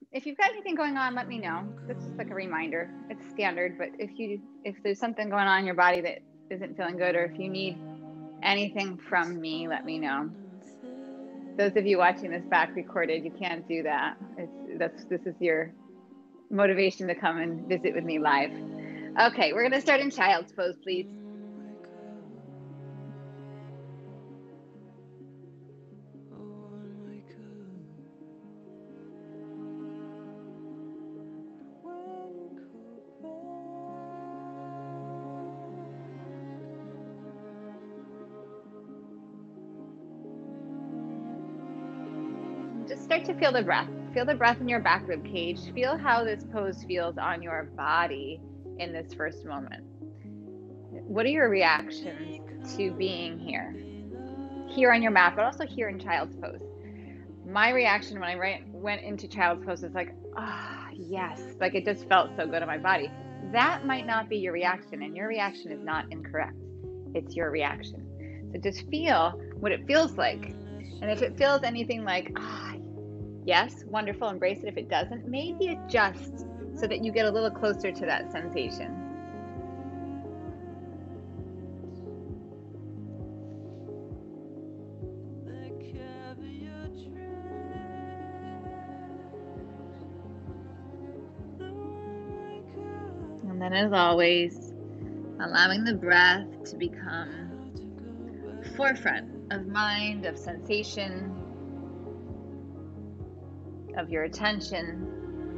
if you've got anything going on, let me know. This is like a reminder. It's standard, but if there's something going on in your body that isn't feeling good, or if you need anything from me, let me know. Those of you watching this back recorded, you can't do that. This is your motivation to come and visit with me live. Okay, we're gonna start in child's pose, please. Just start to feel the breath. Feel the breath in your back rib cage. Feel how this pose feels on your body in this first moment. What are your reactions to being here? Here on your mat, but also here in child's pose. My reaction when I went into child's pose was like, ah, yes, like it just felt so good on my body. That might not be your reaction, and your reaction is not incorrect. It's your reaction. So just feel what it feels like. And if it feels anything like, ah, yes, wonderful, embrace it. If it doesn't, maybe adjust so that you get a little closer to that sensation. And then, as always, allowing the breath to become forefront of mind, of sensation, of your attention.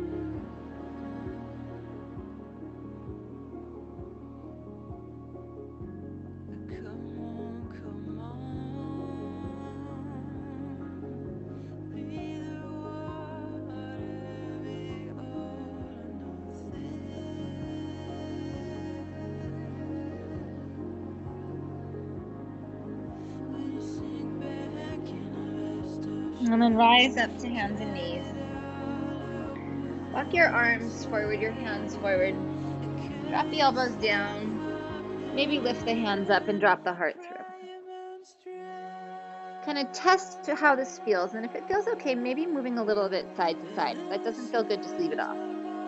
And then rise up to hands and knees. Walk your arms forward, your hands forward. Drop the elbows down. Maybe lift the hands up and drop the heart through. Kind of test how this feels. And if it feels okay, maybe moving a little bit side to side. If that doesn't feel good, just leave it off.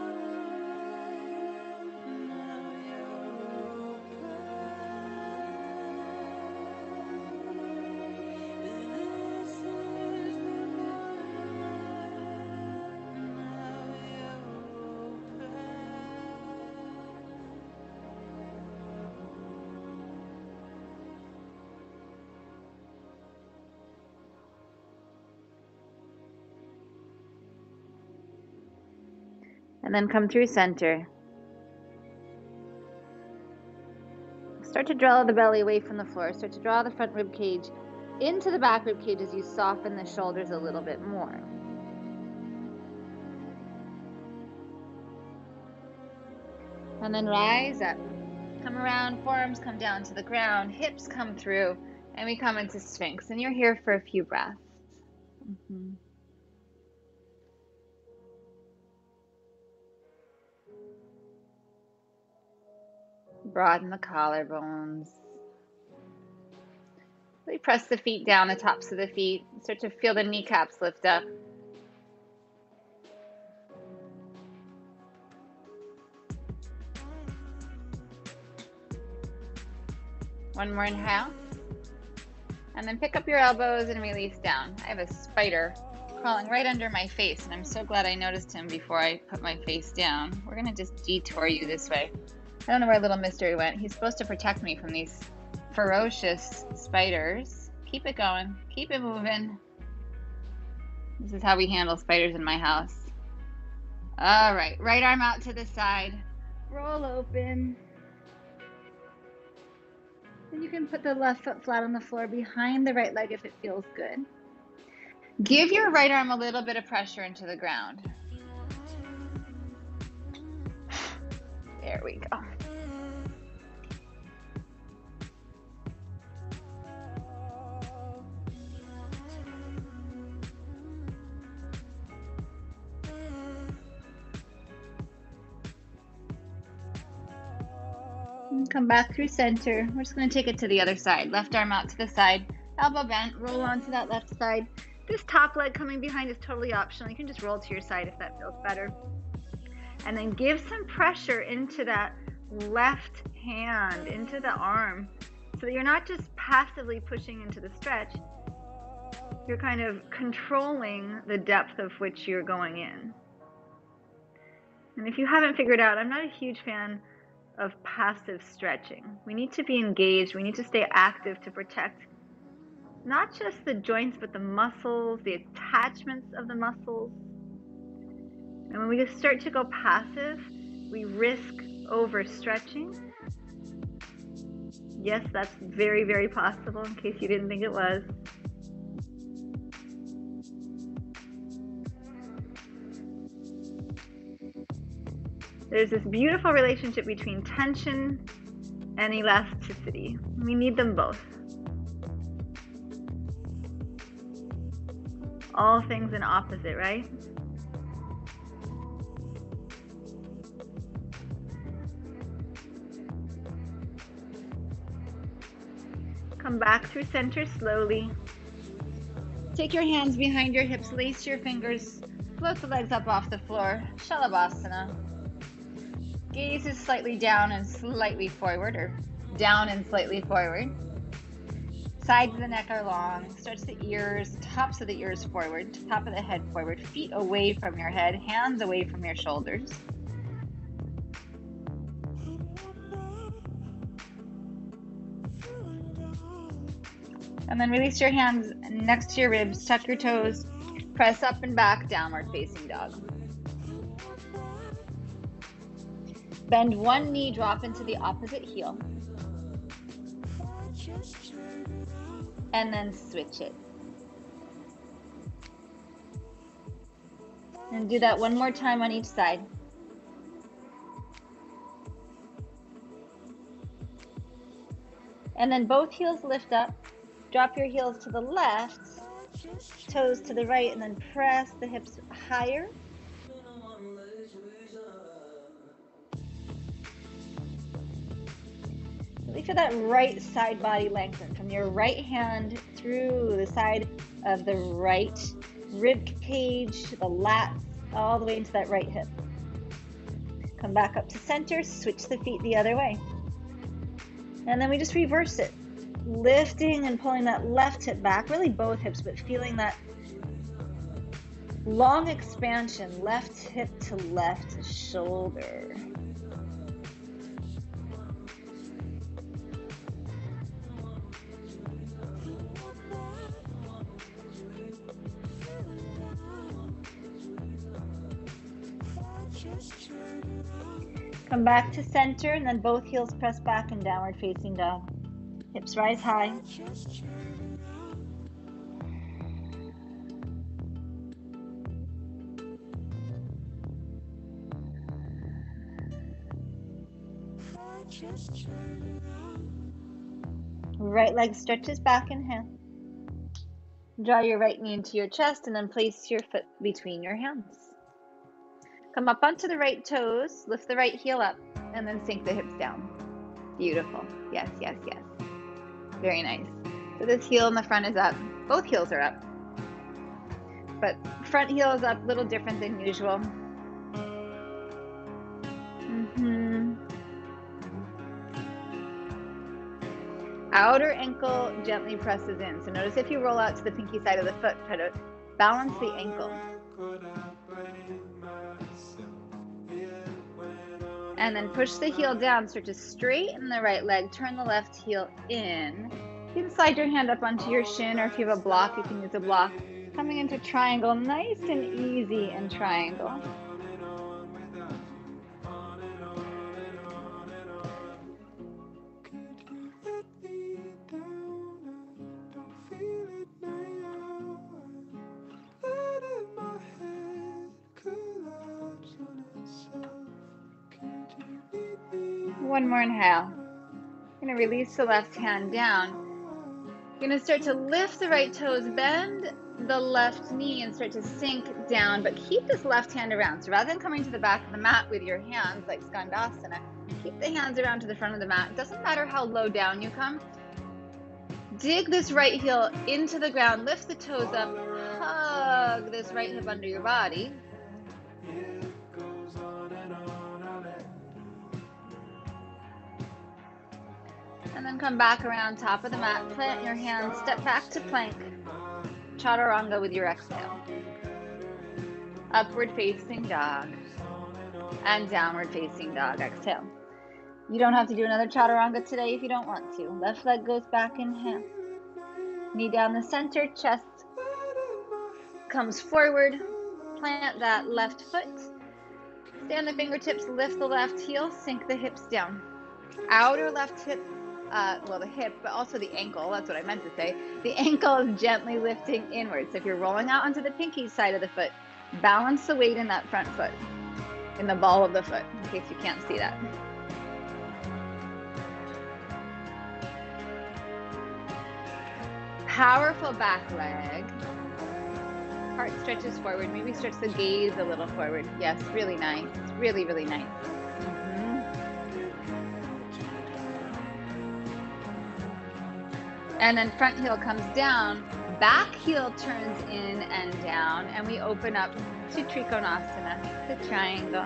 And then come through center. Start to draw the belly away from the floor. Start to draw the front rib cage into the back rib cage as you soften the shoulders a little bit more. And then rise up. Come around, forearms come down to the ground, hips come through, and we come into Sphinx. And you're here for a few breaths. Broaden the collarbones. Really press the feet down, the tops of the feet. Start to feel the kneecaps lift up. One more inhale. And then pick up your elbows and release down. I have a spider crawling right under my face, and I'm so glad I noticed him before I put my face down. We're gonna just detour you this way. I don't know where little mystery went. He's supposed to protect me from these ferocious spiders. Keep it going. Keep it moving. This is how we handle spiders in my house. All right, right arm out to the side. Roll open. And you can put the left foot flat on the floor behind the right leg if it feels good. Give your right arm a little bit of pressure into the ground. There we go. And come back through center. We're just going to take it to the other side. Left arm out to the side. Elbow bent. Roll onto that left side. This top leg coming behind is totally optional. You can just roll to your side if that feels better. And then give some pressure into that left hand, into the arm, so that you're not just passively pushing into the stretch. You're kind of controlling the depth of which you're going in. And if you haven't figured out, I'm not a huge fan of passive stretching. We need to be engaged. We need to stay active to protect not just the joints, but the muscles, the attachments of the muscles. And when we just start to go passive, we risk overstretching. Yes, that's very, very possible, in case you didn't think it was. There's this beautiful relationship between tension and elasticity. We need them both. All things in opposite, right? Come back through center slowly. Take your hands behind your hips, lace your fingers, float the legs up off the floor, Shalabhasana. Gaze is slightly down and slightly forward, or down and slightly forward. Sides of the neck are long. Stretch the ears, tops of the ears forward, top of the head forward, feet away from your head, hands away from your shoulders. And then release your hands next to your ribs, tuck your toes, press up and back, downward facing dog. Bend one knee, drop into the opposite heel. And then switch it. And do that one more time on each side. And then both heels lift up. Drop your heels to the left, toes to the right, and then press the hips higher. Really feel that right side body lengthen from your right hand through the side of the right rib cage, the lats, all the way into that right hip. Come back up to center, switch the feet the other way. And then we just reverse it, lifting and pulling that left hip back, really both hips, but feeling that long expansion, left hip to left shoulder. Come back to center, and then both heels press back in downward facing dog. Hips rise high. Right leg stretches back, inhale. Draw your right knee into your chest and then place your foot between your hands. Come up onto the right toes, lift the right heel up, and then sink the hips down. Beautiful. Yes, yes, yes. Very nice. So this heel in the front is up. Both heels are up. But front heel is up, a little different than usual. Outer ankle gently presses in. So notice if you roll out to the pinky side of the foot, try to balance the ankle. And then push the heel down, start to straighten the right leg, turn the left heel in. You can slide your hand up onto your shin, or if you have a block, you can use a block. Coming into triangle, nice and easy in triangle. One more inhale. You're going to release the left hand down. You're going to start to lift the right toes, bend the left knee and start to sink down, but keep this left hand around. So rather than coming to the back of the mat with your hands like Skandasana, keep the hands around to the front of the mat. It doesn't matter how low down you come. Dig this right heel into the ground, lift the toes up, hug this right hip under your body. And then come back around top of the mat, plant your hands, step back to plank, chaturanga with your exhale. Upward facing dog and downward facing dog, exhale. You don't have to do another chaturanga today if you don't want to. Left leg goes back, inhale. Knee down the center, chest comes forward. Plant that left foot. Stand the fingertips, lift the left heel, sink the hips down. Outer left hip, the hip, but also the ankle, that's what I meant to say. The ankle is gently lifting inwards. So if you're rolling out onto the pinky side of the foot, balance the weight in that front foot, in the ball of the foot, in case you can't see that. Powerful back leg. Heart stretches forward. Maybe stretch the gaze a little forward. Yes, really nice. Really, really nice. And then front heel comes down. Back heel turns in and down. And we open up to Trikonasana, the triangle.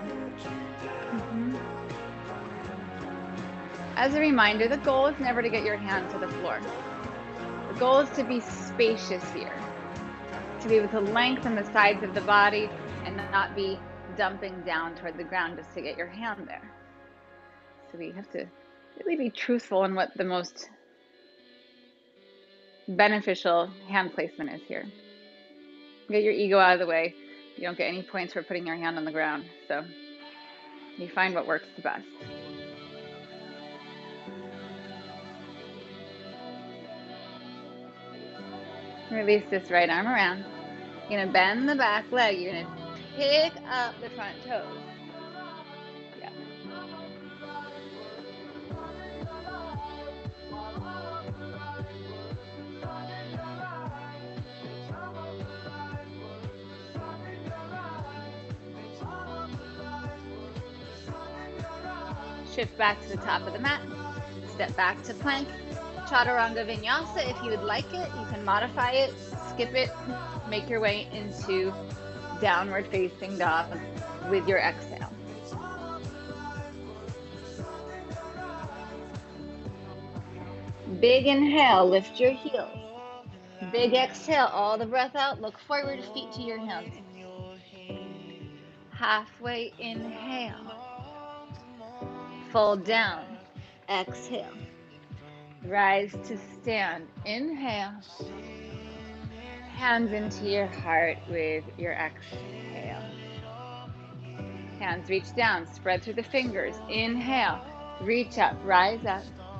As a reminder, the goal is never to get your hand to the floor. The goal is to be spacious here, to be able to lengthen the sides of the body and not be dumping down toward the ground just to get your hand there. So we have to really be truthful in what the most beneficial hand placement is here. Get your ego out of the way. You don't get any points for putting your hand on the ground. So you find what works the best. Release this right arm around. You're going to bend the back leg. You're going to pick up the front toes. Yeah. Shift back to the top of the mat. Step back to plank. Chaturanga Vinyasa, if you would like it, you can modify it, skip it, make your way into downward facing dog with your exhale. Big inhale, lift your heels. Big exhale, all the breath out, look forward, feet to your hands. Halfway inhale. Fold down, exhale. Rise to stand. Inhale. Hands into your heart with your exhale. Hands reach down. Spread through the fingers. Inhale. Reach up. Rise up.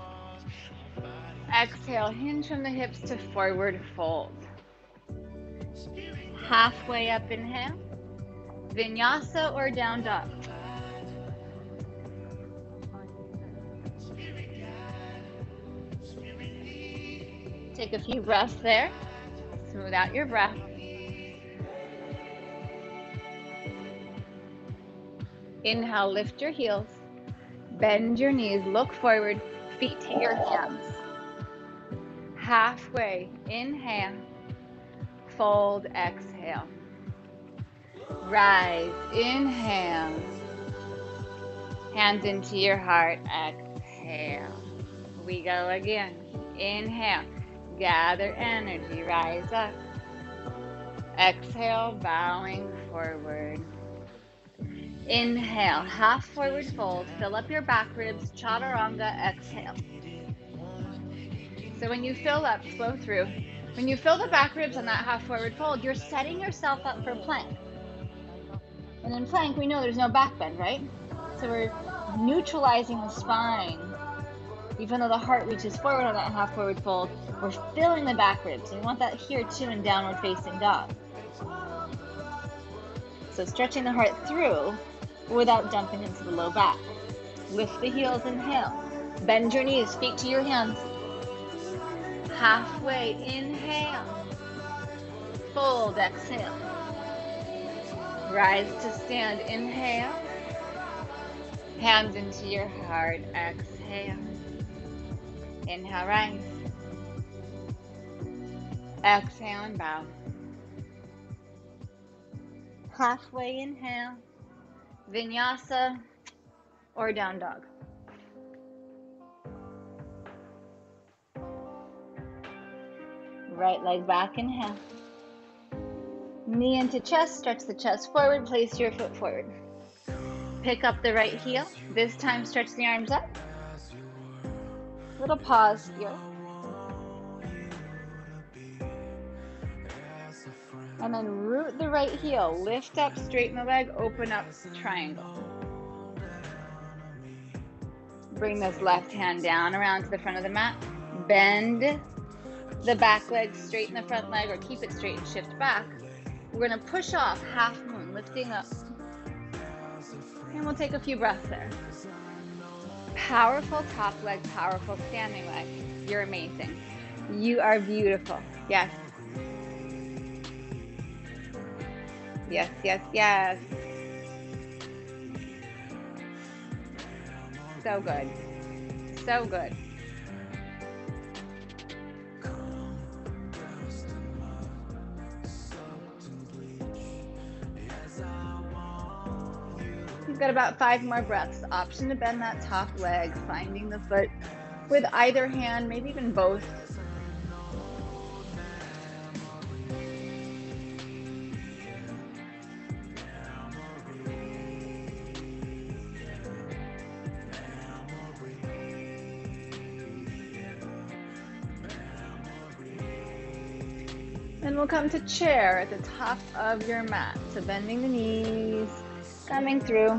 Exhale. Hinge from the hips to forward fold. Halfway up. Inhale. Vinyasa or down dog. Take a few breaths there. Smooth out your breath. Inhale, lift your heels. Bend your knees, look forward, feet to your hands. Halfway, inhale. Fold, exhale. Rise, inhale. Hands into your heart, exhale. We go again. Inhale. Gather energy, rise up. Exhale, bowing forward. Inhale, half forward fold. Fill up your back ribs, chaturanga, exhale. So when you fill up, flow through. When you fill the back ribs on that half forward fold, you're setting yourself up for plank. And in plank, we know there's no back bend, right? So we're neutralizing the spine. Even though the heart reaches forward on that half forward fold, we're filling the back ribs. And we want that here too in downward facing dog. So stretching the heart through without dumping into the low back. Lift the heels, inhale. Bend your knees, feet to your hands. Halfway, inhale. Fold, exhale. Rise to stand, inhale. Hands into your heart, exhale. Inhale, rise. Exhale and bow. Halfway inhale, vinyasa or down dog. Right leg back, inhale. Knee into chest, stretch the chest forward, place your foot forward. Pick up the right heel. This time stretch the arms up. Little pause here. And then root the right heel. Lift up, straighten the leg, open up, triangle. Bring this left hand down around to the front of the mat. Bend the back leg, straighten the front leg, or keep it straight and shift back. We're going to push off half moon, lifting up. And we'll take a few breaths there. Powerful top leg, powerful standing leg. You're amazing. You are beautiful. Yes. Yes, yes, yes. So good. So good. You've got about 5 more breaths. Option to bend that top leg, finding the foot with either hand, maybe even both. And we'll come to chair at the top of your mat. So bending the knees, coming through.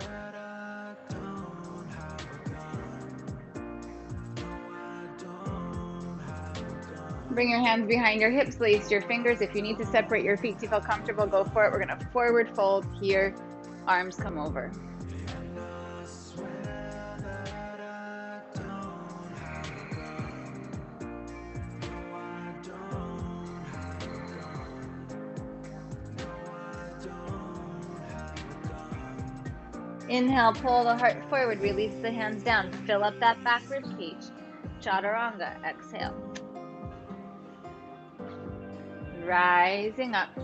Bring your hands behind your hips, lace your fingers. If you need to separate your feet to feel comfortable, go for it. We're going to forward fold here. Arms come over. Inhale, pull the heart forward, release the hands down. Fill up that back rib cage. Chaturanga, exhale. Rising up.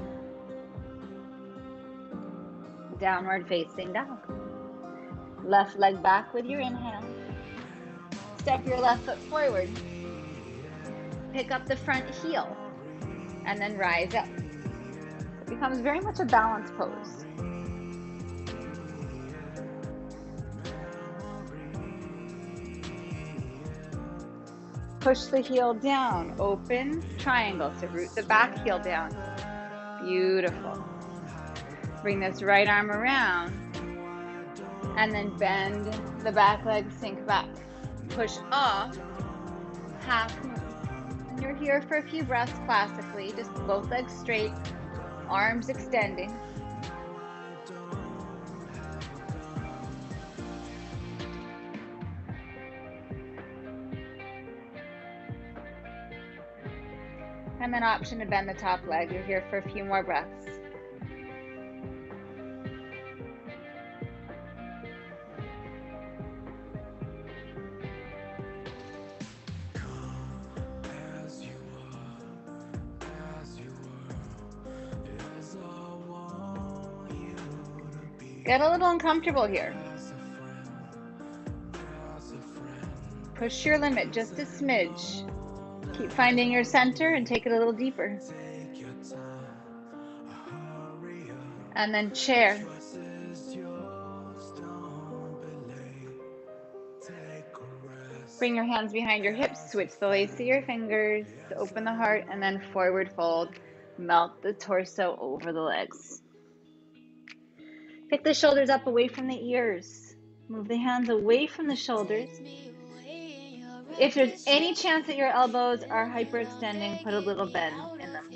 Downward facing dog. Left leg back with your inhale. Step your left foot forward. Pick up the front heel. And then rise up. It becomes very much a balanced pose. Push the heel down, open triangle. So root the back heel down. Beautiful. Bring this right arm around and then bend the back leg, sink back. Push off, half moon. And you're here for a few breaths classically, just both legs straight, arms extending. And then option to bend the top leg. You're here for a few more breaths. Get a little uncomfortable here. Push your limit just a smidge. Keep finding your center and take it a little deeper. And then chair. Bring your hands behind your hips, switch the lace of your fingers, open the heart, and then forward fold. Melt the torso over the legs. Pick the shoulders up away from the ears. Move the hands away from the shoulders. If there's any chance that your elbows are hyperextending, put a little bend in them.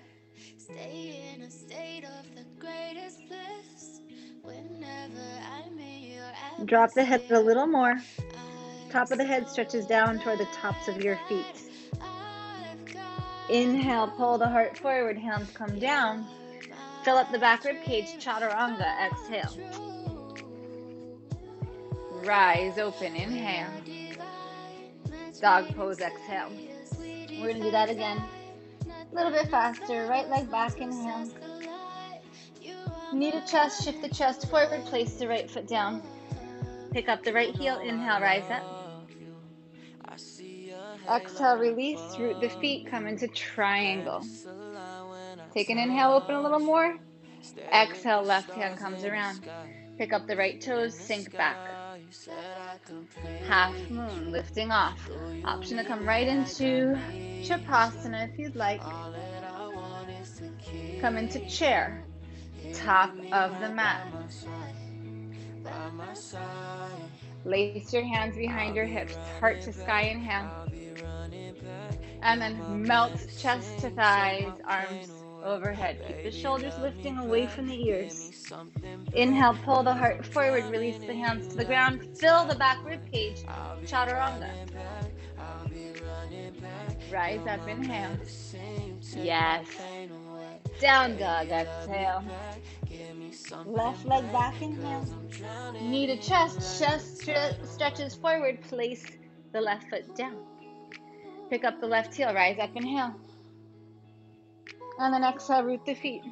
Drop the head a little more. Top of the head stretches down toward the tops of your feet. Inhale, pull the heart forward, hands come down. Fill up the back rib cage, chaturanga, exhale. Rise open, inhale. Dog pose, exhale. We're going to do that again. A little bit faster. Right leg back, inhale. Knee to chest, shift the chest forward, place the right foot down. Pick up the right heel, inhale, rise up. Exhale, release, root the feet, come into triangle. Take an inhale, open a little more. Exhale, left hand comes around. Pick up the right toes, sink back. Half moon, lifting off. Option to come right into Shavasana if you'd like. Come into chair, top of the mat. Lace your hands behind your hips, heart to sky, inhale. And then melt chest to thighs, arms overhead. Keep the shoulders lifting away from the ears. Inhale, pull the heart forward, release the hands to the ground. Fill the back rib cage, chaturanga. Rise up, inhale. Yes. Down dog, exhale. Left leg back, inhale. Knee to chest, chest stretches forward. Place the left foot down. Pick up the left heel, rise up, inhale. And then exhale, root the feet.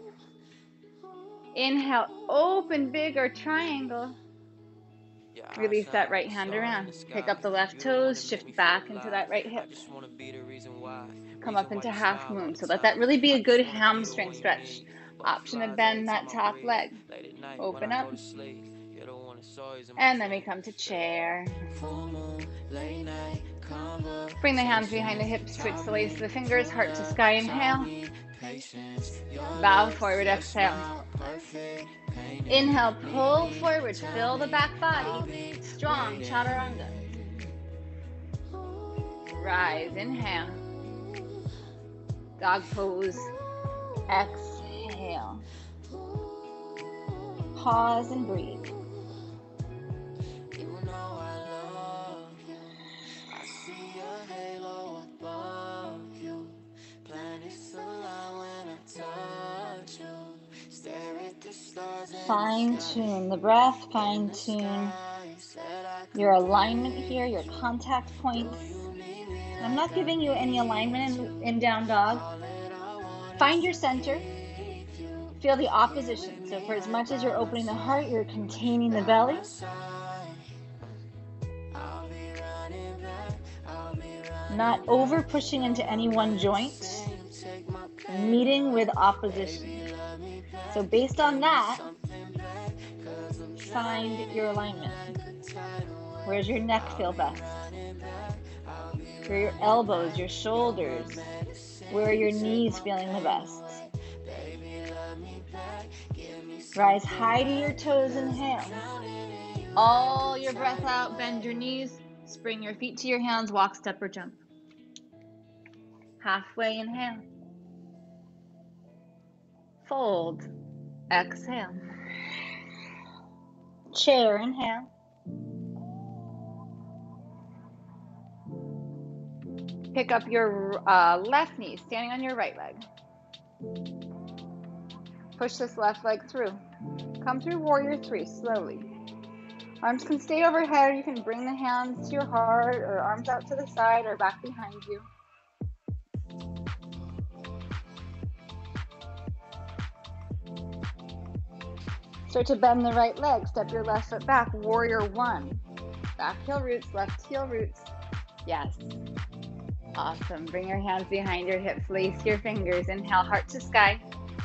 Inhale, open big or triangle. Release that right hand around. Pick up the left toes, shift back into that right hip. Come up into half moon. So let that really be a good hamstring stretch. Option to bend that top leg. Open up. And then we come to chair. Bring the hands behind the hips, switch the lace of the fingers, heart to sky, inhale. Bow forward, exhale. Inhale, pull forward, fill the back body. Strong, chaturanga. Rise, inhale. Dog pose, exhale. Pause and breathe. Fine tune the breath, fine tune your alignment here, your contact points. I'm not giving you any alignment in down dog. Find your center. Feel the opposition. So for as much as you're opening the heart, you're containing the belly. Not over pushing into any one joint. Meeting with opposition. So based on that, find your alignment. Where does your neck feel best? Where are your elbows, your shoulders? Where are your knees feeling the best? Rise high to your toes, inhale. All your breath out, bend your knees, spring your feet to your hands, walk, step, or jump. Halfway, inhale. Fold, exhale. Chair, inhale. Pick up your left knee, standing on your right leg. Push this left leg through. Come through warrior three, slowly. Arms can stay overhead. You can bring the hands to your heart or arms out to the side or back behind you. Start to bend the right leg. Step your left foot back. Warrior one. Back heel roots, left heel roots. Yes. Awesome. Bring your hands behind your hips. Lace your fingers. Inhale, heart to sky.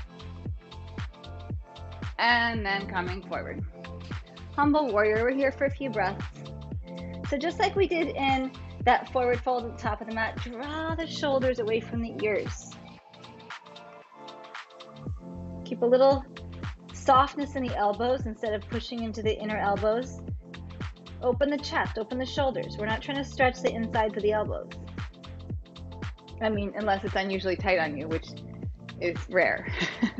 And then coming forward. Humble warrior. We're here for a few breaths. So just like we did in that forward fold at the top of the mat, draw the shoulders away from the ears. Keep a little softness in the elbows instead of pushing into the inner elbows. Open the chest, open the shoulders. We're not trying to stretch the insides of the elbows. I mean, unless it's unusually tight on you, which is rare.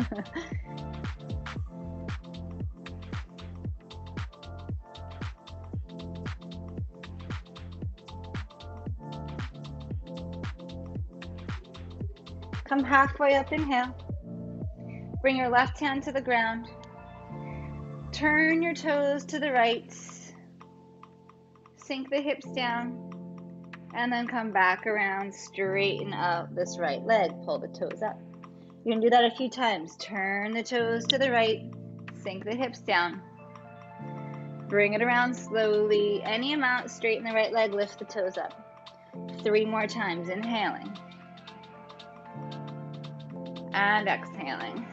Come halfway up, inhale. Bring your left hand to the ground. Turn your toes to the right. Sink the hips down. And then come back around, straighten out this right leg. Pull the toes up. You're going to do that a few times. Turn the toes to the right. Sink the hips down. Bring it around slowly. Any amount, straighten the right leg, lift the toes up. 3 more times, inhaling. And exhaling.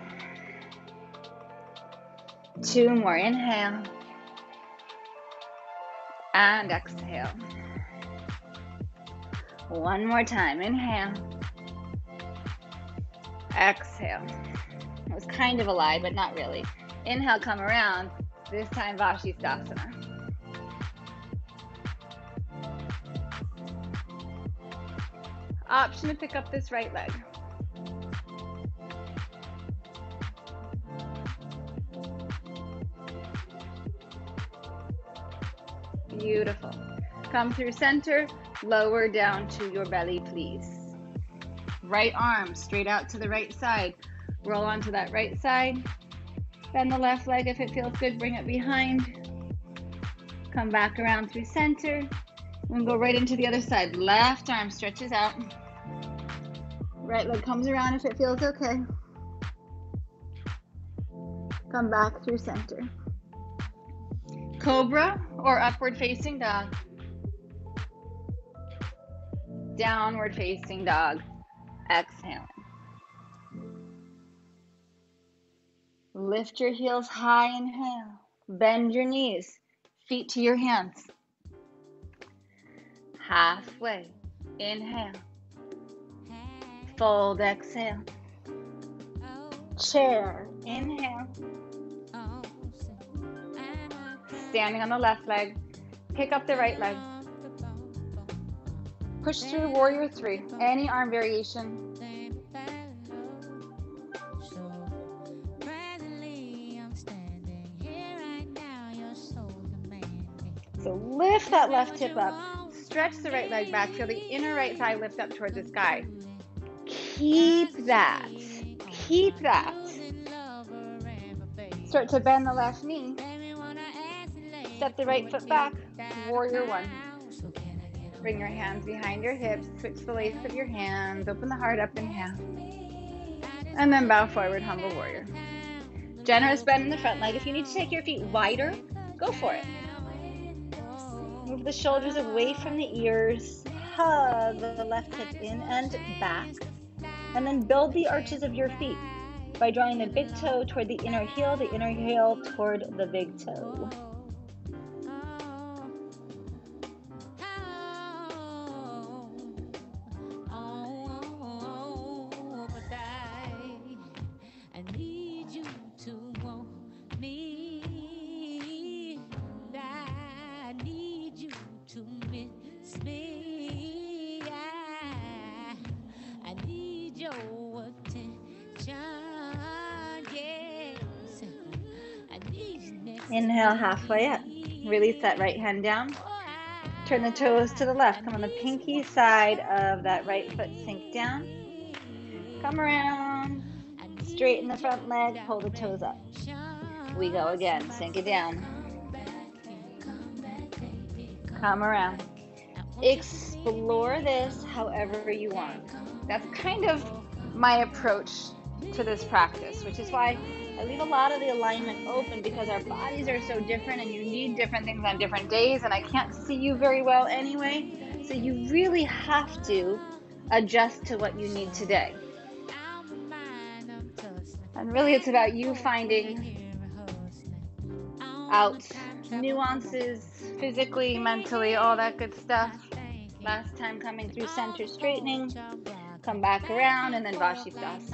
2 more, inhale. And exhale. 1 more time, inhale. Exhale. It was kind of a lie, but not really. Inhale, come around. This time, Vashisthasana. Option to pick up this right leg. Beautiful. Come through center, lower down to your belly, please. Right arm straight out to the right side. Roll onto that right side. Bend the left leg if it feels good, bring it behind. Come back around through center. And go right into the other side. Left arm stretches out. Right leg comes around if it feels okay. Come back through center. Cobra or upward facing dog. Downward facing dog. Exhaling. Lift your heels high, inhale. Bend your knees, feet to your hands. Halfway, inhale. Fold, exhale. Chair, inhale. Standing on the left leg, pick up the right leg. Push through warrior 3, any arm variation. So lift that left hip up, stretch the right leg back, feel the inner right thigh lift up toward the sky. Keep that, keep that. Start to bend the left knee. Step the right foot back, warrior 1. Bring your hands behind your hips, switch the lace of your hands, open the heart up, inhale. And then bow forward, humble warrior. Generous bend in the front leg. If you need to take your feet wider, go for it. Move the shoulders away from the ears, hug the left hip in and back, and then build the arches of your feet by drawing the big toe toward the inner heel toward the big toe. Inhale halfway up. Release that right hand down. Turn the toes to the left. Come on the pinky side of that right foot. Sink down. Come around. Straighten the front leg. Pull the toes up. We go again. Sink it down. Come around. Explore this however you want. That's kind of my approach to this practice, which is why I leave a lot of the alignment open, because our bodies are so different and you need different things on different days, and I can't see you very well anyway. So you really have to adjust to what you need today. And really it's about you finding out nuances physically, mentally, all that good stuff. Last time coming through center, straightening. Come back around and then Vashisthasana.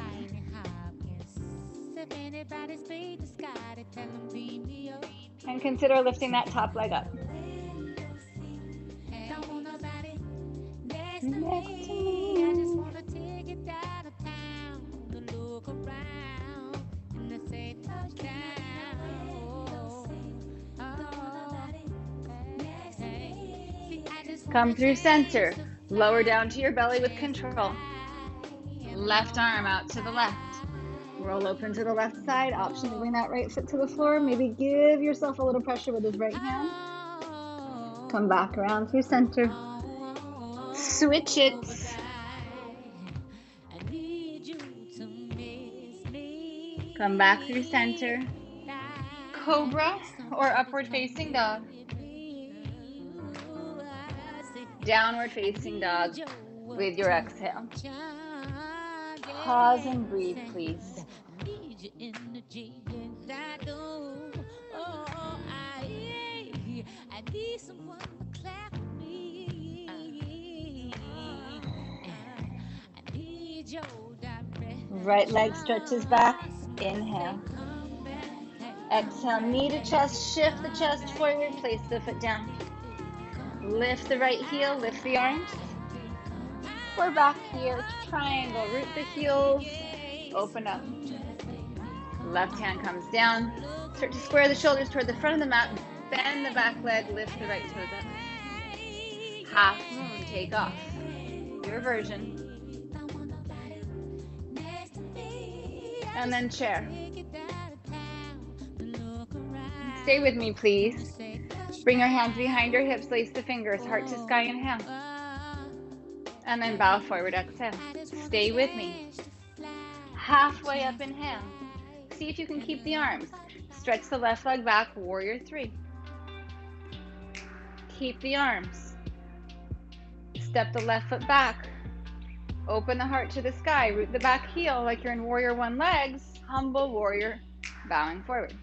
And consider lifting that top leg up. Next to me. Come through center. Lower down to your belly with control. Left arm out to the left. Roll open to the left side. Option to bring that right foot to the floor. Maybe give yourself a little pressure with his right hand. Come back around through center. Switch it. Come back through center. Cobra or upward facing dog. Downward facing dog with your exhale. Pause and breathe, please. Right leg stretches back. Inhale. Exhale, knee to chest, shift the chest forward, place the foot down. Lift the right heel, lift the arms. We're back here, triangle, root the heels, open up. Left hand comes down. Start to square the shoulders toward the front of the mat. Bend the back leg, lift the right toes up. Half moon, take off. Your version. And then chair. Stay with me, please. Bring your hands behind your hips, lace the fingers, heart to sky, inhale. And then bow forward, exhale. Stay with me. Halfway up, inhale. See if you can keep the arms. Stretch the left leg back, warrior three. Keep the arms. Step the left foot back. Open the heart to the sky. Root the back heel like you're in warrior one legs. Humble warrior, bowing forward.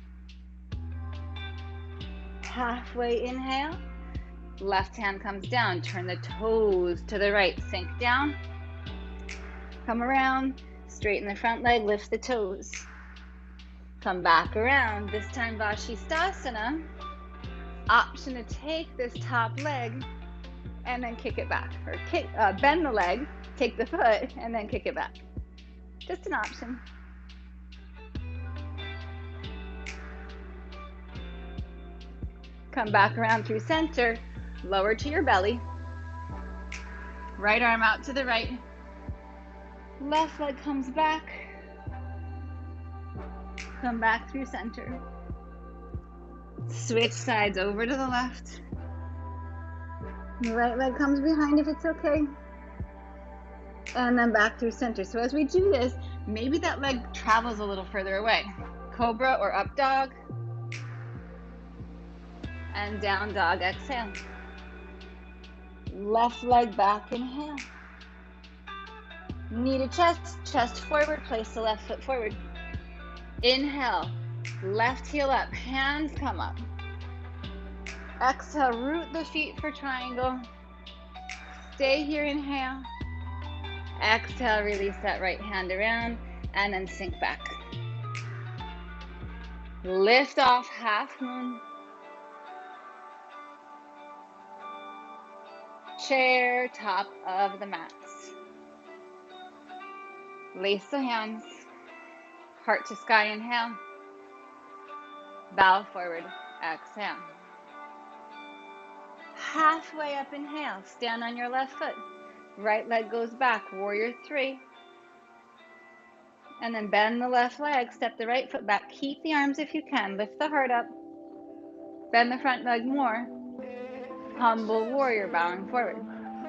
Halfway inhale. Left hand comes down. Turn the toes to the right. Sink down. Come around. Straighten the front leg. Lift the toes. Come back around. This time Vashisthasana. Option to take this top leg and then kick it back. Or bend the leg, take the foot, and then kick it back. Just an option. Come back around through center. Lower to your belly. Right arm out to the right. Left leg comes back. Come back through center. Switch sides over to the left. The right leg comes behind if it's okay. And then back through center. So as we do this, maybe that leg travels a little further away. Cobra or up dog. And down dog, exhale. Left leg back, inhale. Knee to chest, chest forward, place the left foot forward. Inhale, left heel up, hands come up. Exhale, root the feet for triangle. Stay here, inhale. Exhale, release that right hand around and then sink back. Lift off, half moon. Chair, top of the mats. Lace the hands. Heart to sky, inhale. Bow forward, exhale. Halfway up, inhale. Stand on your left foot. Right leg goes back, warrior three. And then bend the left leg, step the right foot back. Keep the arms if you can. Lift the heart up. Bend the front leg more. Humble warrior, bowing forward.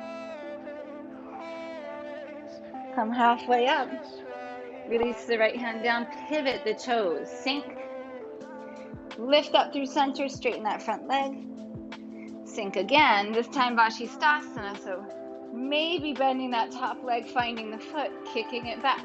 Come halfway up. Release the right hand down, pivot the toes, sink. Lift up through center, straighten that front leg. Sink again, this time Vashisthasana, so maybe bending that top leg, finding the foot, kicking it back.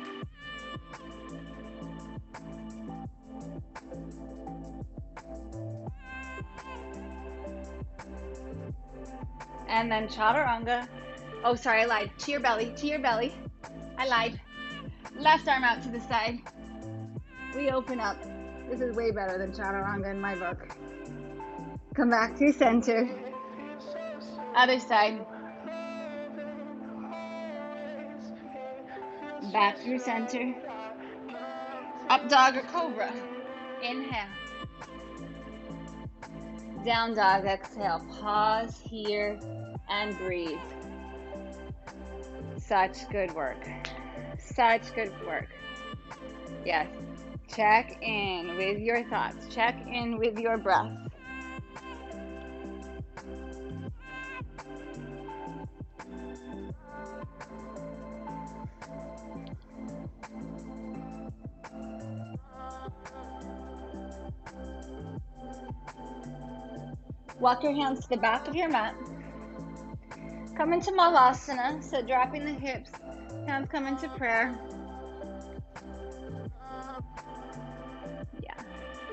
And then Chaturanga. Oh, sorry, I lied. To your belly, to your belly. I lied. Left arm out to the side. We open up. This is way better than Chaturanga in my book. Come back through center. Other side. Back through center. Up dog or cobra. Inhale. Down dog, exhale. Pause here and breathe. Such good work. Such good work. Yes. Check in with your thoughts. Check in with your breath. Walk your hands to the back of your mat. Come into Malasana, so dropping the hips, hands come into prayer. Yeah.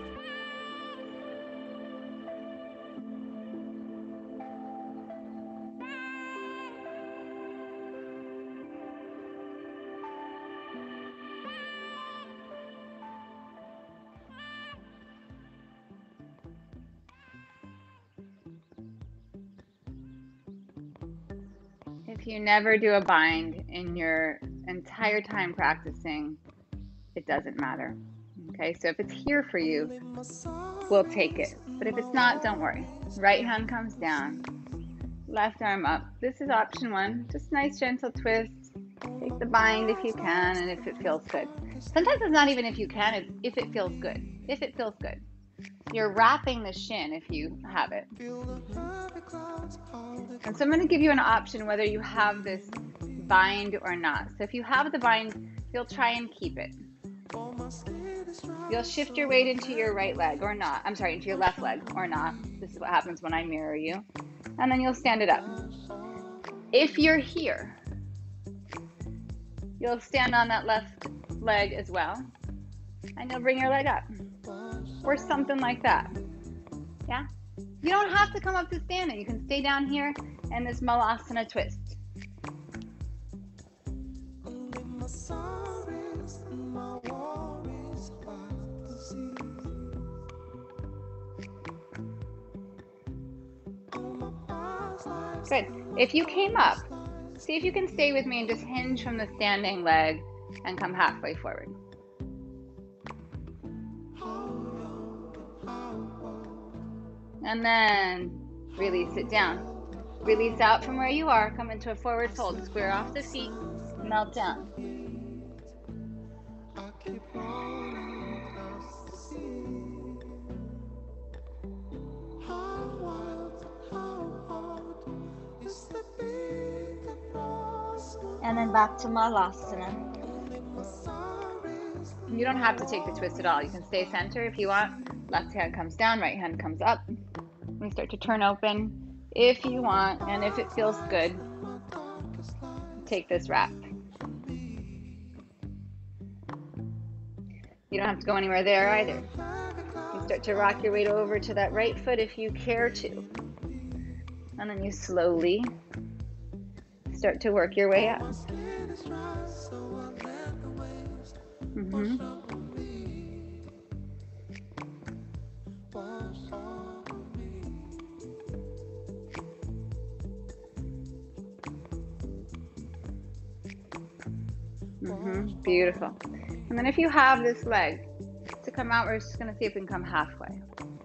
If you never do a bind in your entire time practicing, it doesn't matter. Okay, so if it's here for you, we'll take it. But if it's not, don't worry. Right hand comes down, left arm up. This is option one. Just nice gentle twist. Take the bind if you can and if it feels good. Sometimes it's not even if you can, it's if it feels good. If it feels good. You're wrapping the shin if you have it. And so I'm going to give you an option whether you have this bind or not. So if you have the bind, you'll try and keep it. You'll shift your weight into your right leg or not. I'm sorry, into your left leg or not. This is what happens when I mirror you. And then you'll stand it up. If you're here, you'll stand on that left leg as well. And you'll bring your leg up. Or something like that. Yeah? You don't have to come up to standing. You can stay down here in this Malasana twist. Good. If you came up, see if you can stay with me and just hinge from the standing leg and come halfway forward. And then release it down. Release out from where you are. Come into a forward fold. Square off the feet. Melt down. And then back to Malasana. You don't have to take the twist at all. You can stay center if you want. Left hand comes down, right hand comes up. We start to turn open if you want, and if it feels good, take this wrap. You don't have to go anywhere there either. You start to rock your weight over to that right foot if you care to. And then you slowly start to work your way up. Beautiful. And then if you have this leg to come out, we're just going to see if we can come halfway.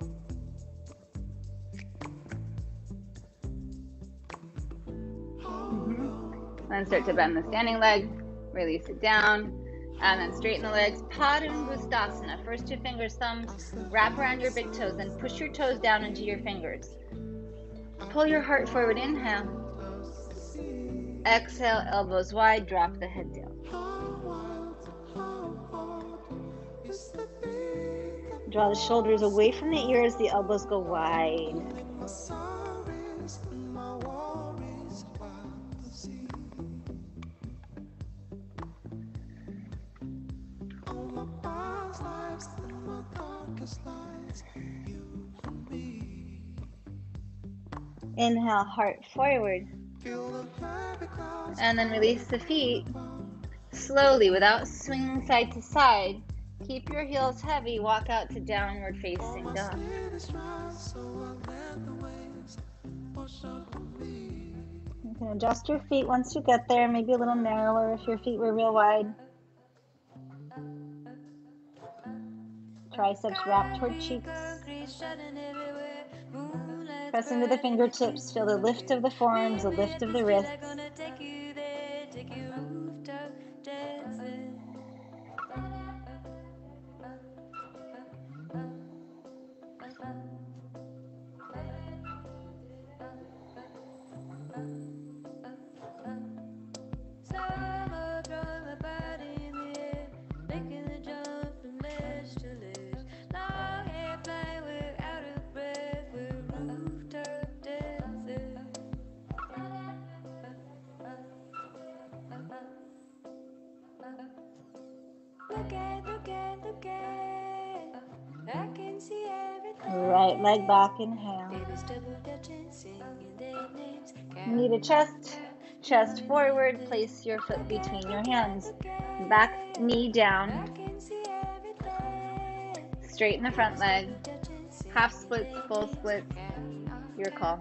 And then start to bend the standing leg, release it down, and then straighten the legs. Padangusthasana. First 2 fingers, thumbs, wrap around your big toes, then push your toes down into your fingers. Pull your heart forward, inhale. Exhale, elbows wide, drop the head down. Draw the shoulders away from the ears, the elbows go wide. Inhale, heart forward. And then release the feet slowly without swinging side to side. Keep your heels heavy. Walk out to downward facing dog. You can adjust your feet once you get there, maybe a little narrower if your feet were real wide. Triceps wrapped toward cheeks. Press into the fingertips. Feel the lift of the forearms, the lift of the wrists. Right leg back, inhale. Knee to chest, chest forward, place your foot between your hands. Back knee down. Straighten the front leg. Half splits, full splits, your call.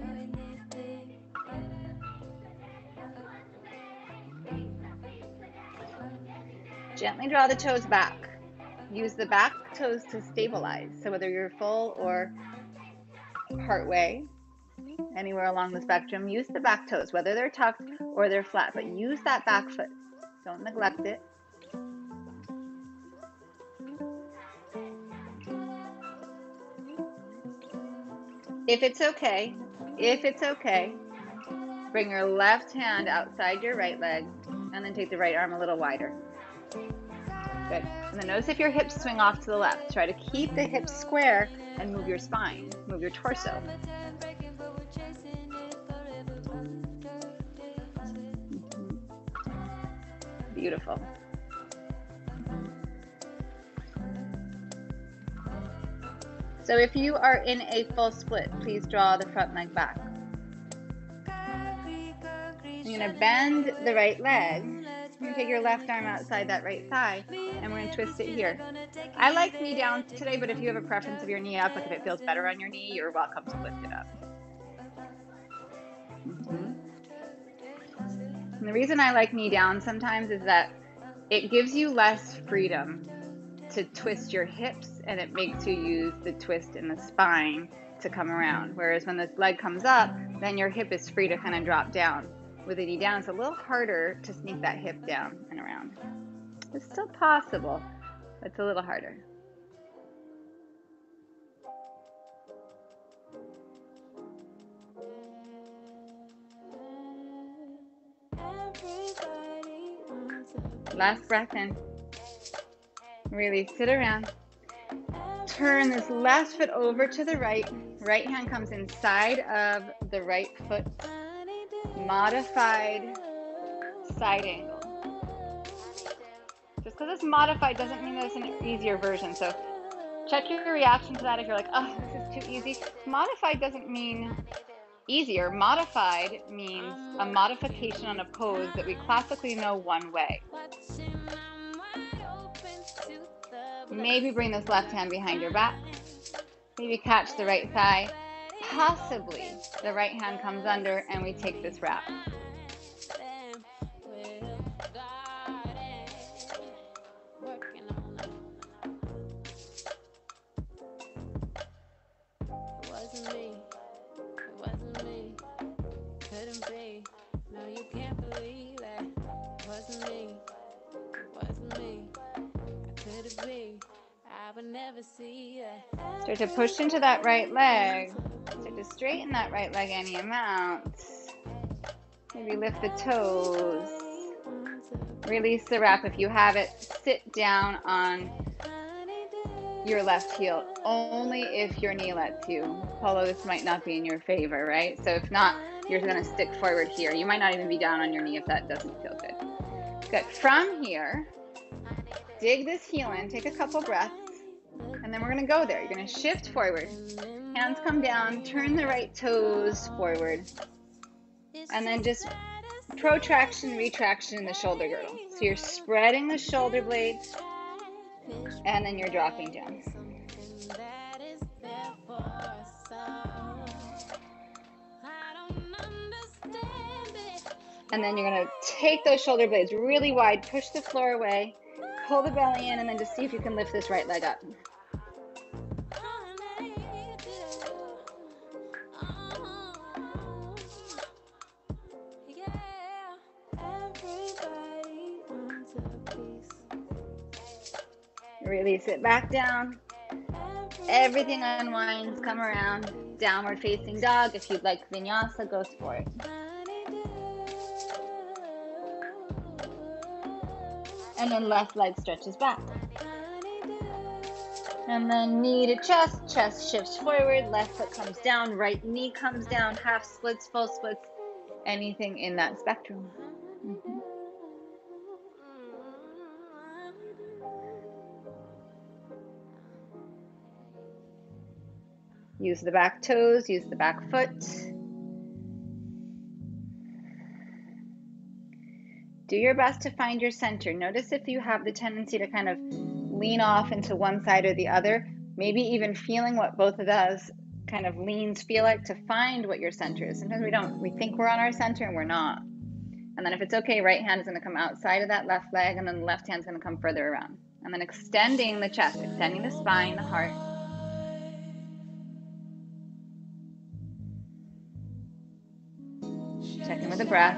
Gently draw the toes back. Use the back toes to stabilize. So whether you're full or part way, anywhere along the spectrum, use the back toes, whether they're tucked or they're flat, but use that back foot. Don't neglect it. If it's okay, bring your left hand outside your right leg and then take the right arm a little wider. Good. And then notice if your hips swing off to the left. Try to keep the hips square and move your spine, move your torso. Beautiful. So if you are in a full split, please draw the front leg back. You're going to bend the right leg. You're going to take your left arm outside that right thigh, and we're going to twist it here. I like knee down today, but if you have a preference of your knee up, like if it feels better on your knee, you're welcome to lift it up. And the reason I like knee down sometimes is that it gives you less freedom to twist your hips, and it makes you use the twist in the spine to come around. Whereas when this leg comes up, then your hip is free to kind of drop down. With the knee down, it's a little harder to sneak that hip down and around. It's still possible, but it's a little harder. Last breath in. Release it around. Turn this left foot over to the right. Right hand comes inside of the right foot. Modified side angle. Just because it's modified doesn't mean that it's an easier version. So check your reaction to that if you're like, oh, this is too easy. Modified doesn't mean easier. Modified means a modification on a pose that we classically know one way. Maybe bring this left hand behind your back. Maybe catch the right thigh. Possibly the right hand comes under and we take this wrap. Start to push into that right leg. Start to straighten that right leg any amount. Maybe lift the toes. Release the wrap if you have it. Sit down on your left heel, only if your knee lets you. Although this might not be in your favor, right? So if not, you're going to stick forward here. You might not even be down on your knee if that doesn't feel good. Good. From here, dig this heel in. Take a couple breaths. And then we're going to go there. You're going to shift forward. Hands come down. Turn the right toes forward. And then just protraction, retraction in the shoulder girdle. So you're spreading the shoulder blades. And then you're dropping down. And then you're going to take those shoulder blades really wide. Push the floor away. Pull the belly in, and then just see if you can lift this right leg up. Release it back down. Everything unwinds, come around. Downward facing dog. If you'd like vinyasa, go for it. And then left leg stretches back. And then knee to chest, chest shifts forward, left foot comes down, right knee comes down, half splits, full splits, anything in that spectrum. Use the back toes, use the back foot. Do your best to find your center. Notice if you have the tendency to kind of lean off into one side or the other, maybe even feeling what both of those kind of leans feel like, to find what your center is. Sometimes we think we're on our center and we're not. And then if it's okay, right hand is going to come outside of that left leg, and then the left hand is going to come further around. And then extending the chest, extending the spine, the heart. Check in with the breath.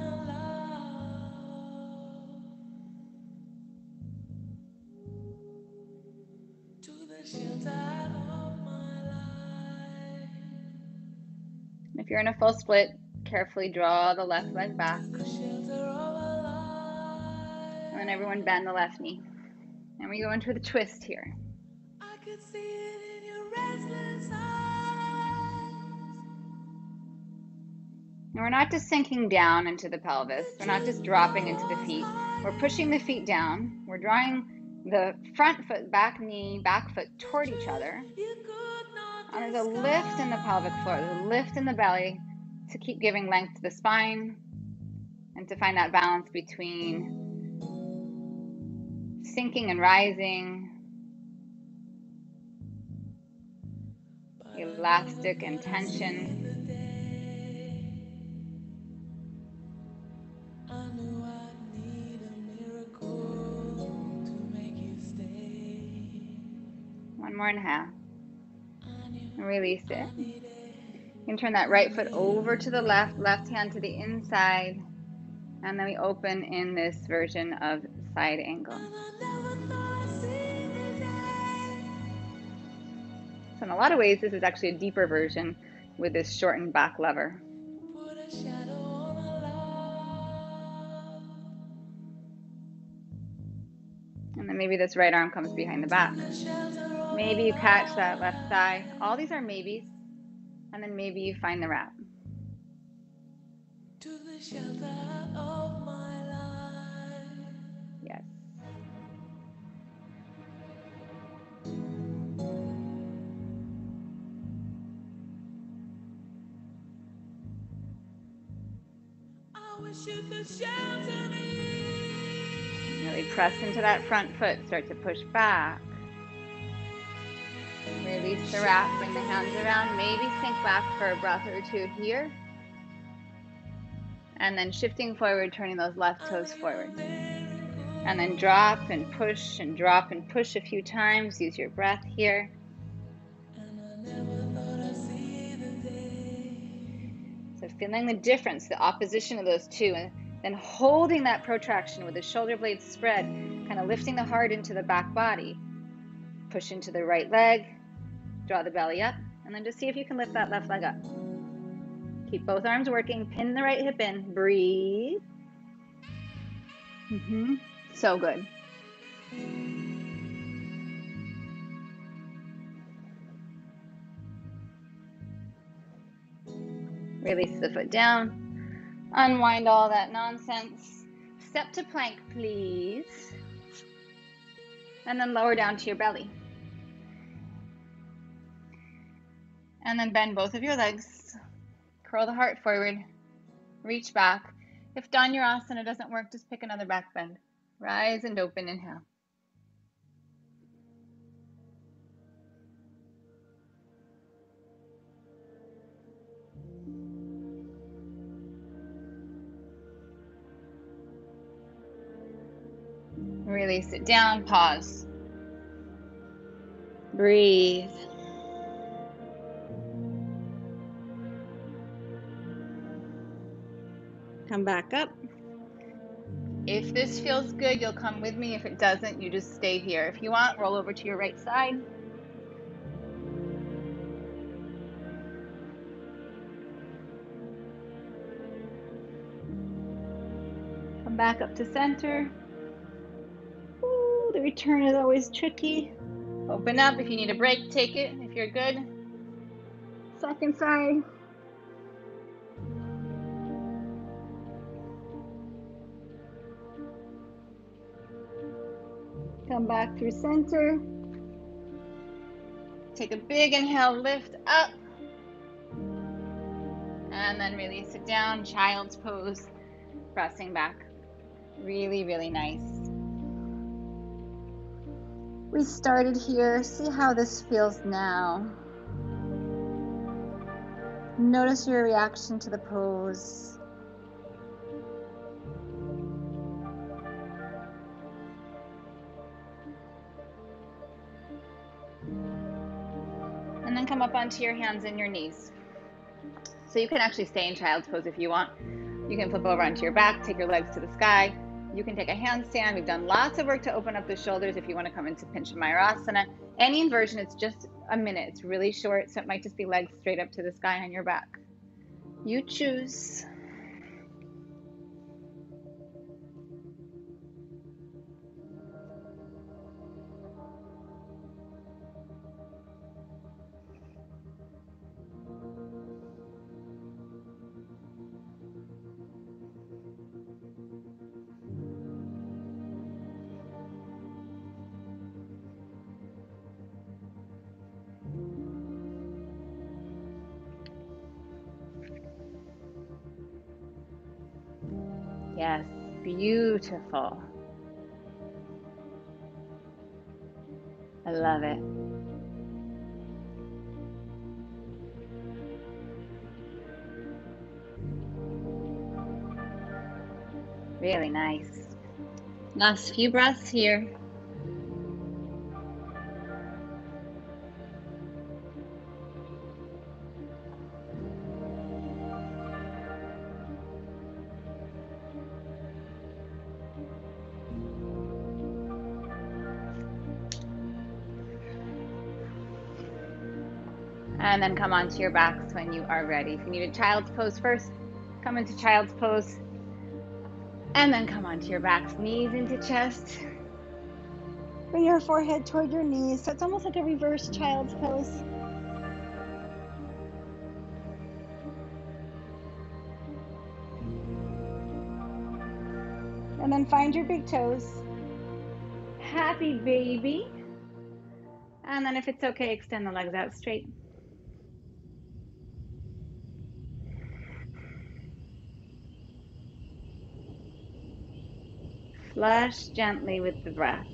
If you're in a full split, carefully draw the left leg back. And then everyone bend the left knee. And we go into the twist here. I could see it in your restless eyes. And we're not just sinking down into the pelvis. We're not just dropping into the feet. We're pushing the feet down. We're drawing the front foot, back knee, back foot toward each other. And there's a lift in the pelvic floor, there's a lift in the belly to keep giving length to the spine and to find that balance between sinking and rising, elastic and tension. One more inhale. And release it. You can turn that right foot over to the left, left hand to the inside, and then we open in this version of side angle. So in a lot of ways, this is actually a deeper version with this shortened back lever. And then maybe this right arm comes behind the back. Maybe you catch that left thigh. All these are maybes. And then maybe you find the wrap. To the shelter of my life. Yes. I wish you could shelter me. Really press into that front foot. Start to push back. Release the wrap, bring the hands around, maybe sink back for a breath or two here. And then shifting forward, turning those left toes forward. And then drop and push and drop and push a few times. Use your breath here. So feeling the difference, the opposition of those two, and then holding that protraction with the shoulder blades spread, kind of lifting the heart into the back body. Push into the right leg, draw the belly up, and then just see if you can lift that left leg up. Keep both arms working, pin the right hip in, breathe. So good. Release the foot down, unwind all that nonsense. Step to plank, please. And then lower down to your belly. And then bend both of your legs. Curl the heart forward. Reach back. If Dhanurasana doesn't work, just pick another back bend. Rise and open, inhale. Release it down, pause. Breathe. Come back up. If this feels good, you'll come with me. If it doesn't, you just stay here. If you want, roll over to your right side. Come back up to center. Ooh, the return is always tricky. Open up. If you need a break, take it. If you're good, second side. Come back through center. Take a big inhale, lift up, and then release it down. Child's pose, pressing back. Really, really nice. We started here. See how this feels now. Notice your reaction to the pose. And then come up onto your hands and your knees. So you can actually stay in child's pose if you want. You can flip over onto your back, take your legs to the sky. You can take a handstand. We've done lots of work to open up the shoulders if you want to come into Pincha Mayurasana. Any inversion, it's just a minute. It's really short, so it might just be legs straight up to the sky on your back. You choose. Yes, beautiful. I love it. Really nice. Last few breaths here. And then come onto your backs when you are ready. If you need a child's pose first, come into child's pose. And then come onto your backs, knees into chest. Bring your forehead toward your knees. So it's almost like a reverse child's pose. And then find your big toes. Happy baby. And then if it's okay, extend the legs out straight. Flush gently with the breath.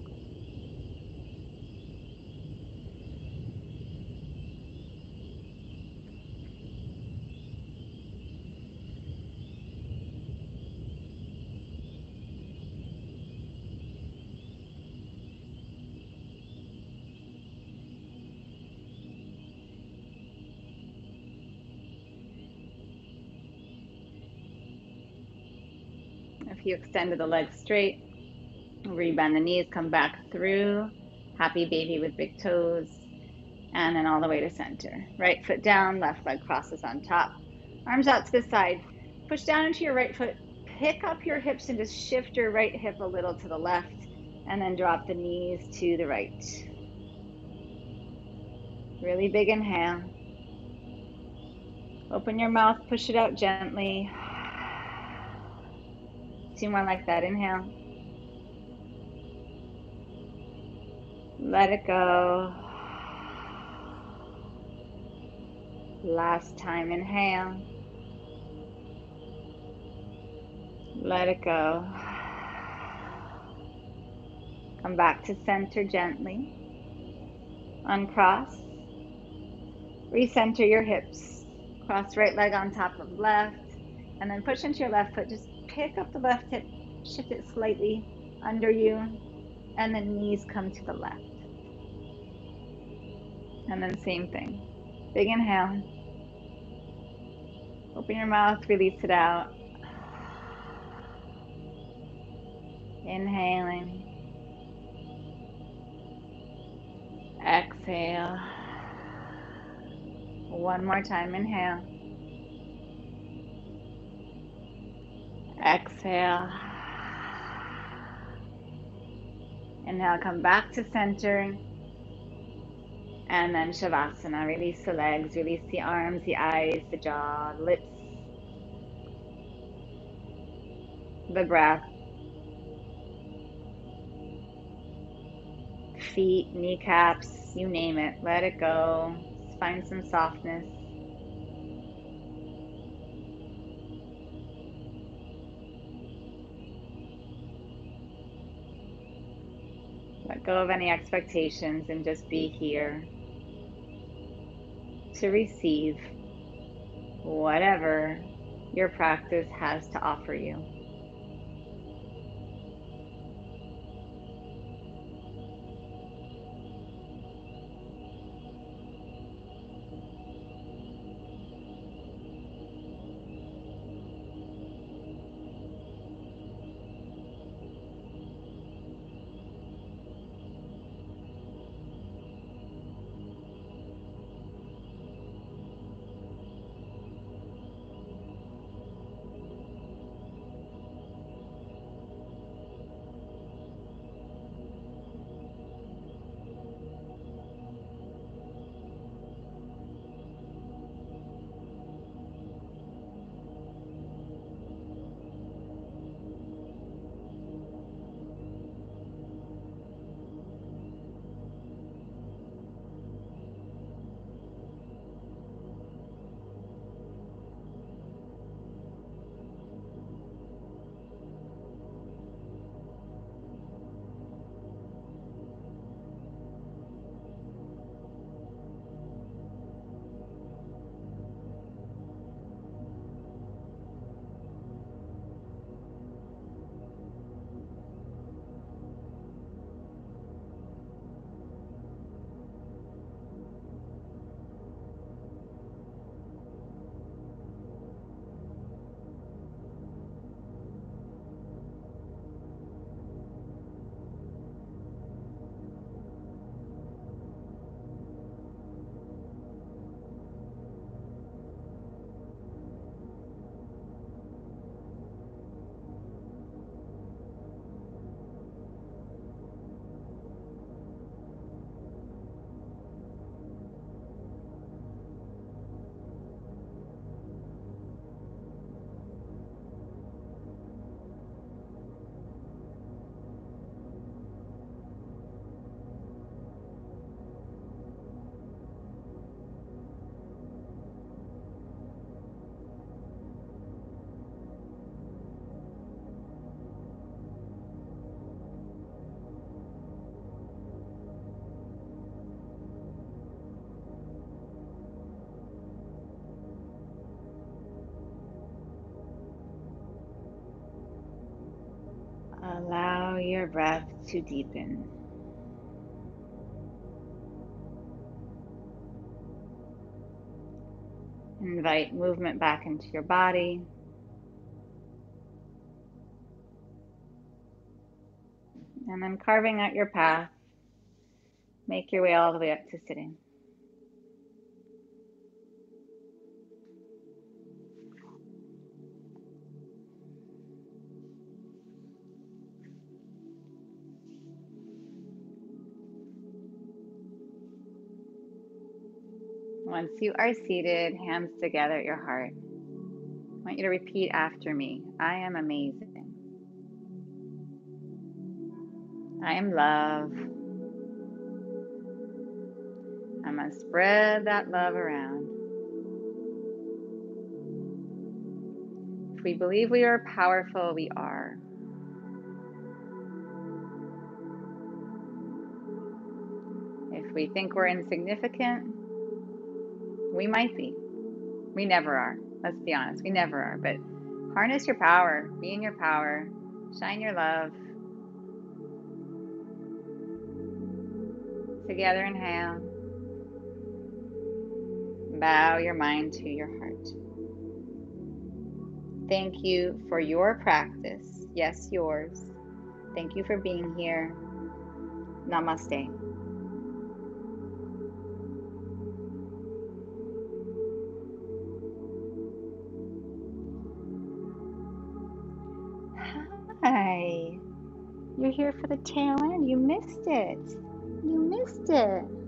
If you extended the legs straight, rebend the knees, come back through. Happy baby with big toes. And then all the way to center. Right foot down, left leg crosses on top. Arms out to the side. Push down into your right foot. Pick up your hips and just shift your right hip a little to the left. And then drop the knees to the right. Really big inhale. Open your mouth, push it out gently. 2 more like that. Inhale. Let it go. Last time. Inhale. Let it go. Come back to center gently. Uncross. Recenter your hips. Cross right leg on top of left. And then push into your left foot. Just pick up the left hip. Shift it slightly under you. And then knees come to the left. And then same thing. Big inhale. Open your mouth. Release it out. Inhaling. Exhale. One more time. Inhale. Exhale. And now come back to center. And then Shavasana. Release the legs, release the arms, the eyes, the jaw, the lips, the breath. feet, kneecaps, you name it. Let it go. Find some softness. Let go of any expectations and just be here to receive whatever your practice has to offer you. Allow your breath to deepen. Invite movement back into your body. And then carving out your path, make your way all the way up to sitting. Once you are seated, hands together at your heart, I want you to repeat after me. I am amazing. I am love. I'm going to spread that love around. If we believe we are powerful, we are. If we think we're insignificant, we might be. We never are. Let's be honest. We never are. But harness your power. Be in your power. Shine your love. Together, inhale. Bow your mind to your heart. Thank you for your practice. Yes, yours. Thank you for being here. Namaste. Hi. You're here for the tail end. You missed it. You missed it.